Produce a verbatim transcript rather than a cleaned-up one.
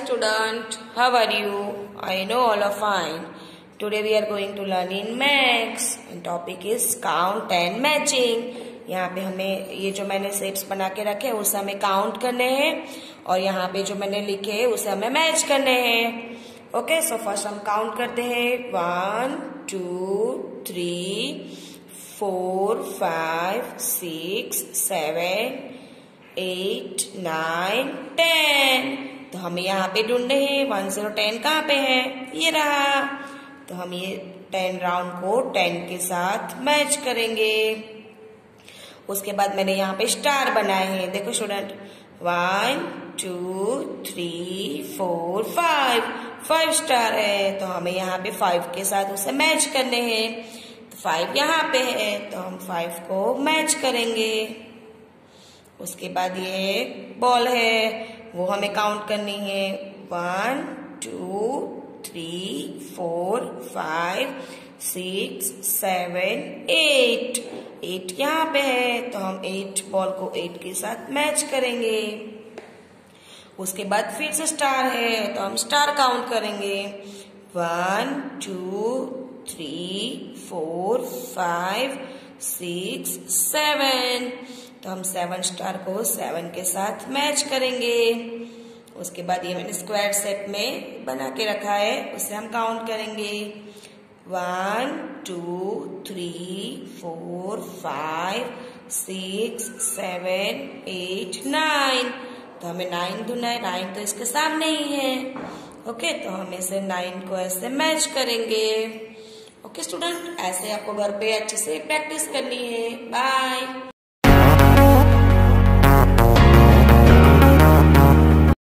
student, how are you? I know all are fine. Today we are going to learn in maths and topic is count and matching. यहाँ पे हमें ये जो मैंने shapes बना के रखे हैं उसे हमें काउंट करने हैं और यहाँ पे जो मैंने लिखे हैं उसे हमें मैच करने हैं. ओके, सो फर्स्ट हम काउंट करते हैं. One two three four five six seven eight nine ten. तो हमें यहाँ पे ढूंढने हैं वन जीरो टेन कहाँ पे है, ये रहा. तो हम ये टेन राउंड को टेन के साथ मैच करेंगे. उसके बाद मैंने यहाँ पे स्टार बनाए हैं. देखो student, one two three four five five star है. तो हमें यहाँ पे फाइव के साथ उसे मैच करने हैं. तो फाइव यहाँ पे है तो हम फाइव को मैच करेंगे. उसके बाद ये बॉल है वो हमें काउंट करनी है. One two three four five six seven eight eight यहाँ पे है तो हम एट बॉल को एट के साथ मैच करेंगे. उसके बाद फिर से स्टार है तो हम स्टार काउंट करेंगे. One two three four five six seven. तो हम सेवन स्टार को सेवन के साथ मैच करेंगे. उसके बाद ये मैंने स्क्वायर शेप में बना के रखा है उसे हम काउंट करेंगे. One two three four five six seven eight nine. तो हमें नाइन ढूंढना है. नाइन तो इसके सामने ही है. ओके, तो हम इसे नाइन को ऐसे मैच करेंगे. ओके स्टूडेंट, ऐसे आपको घर पे अच्छे से प्रैक्टिस करनी है. बाय.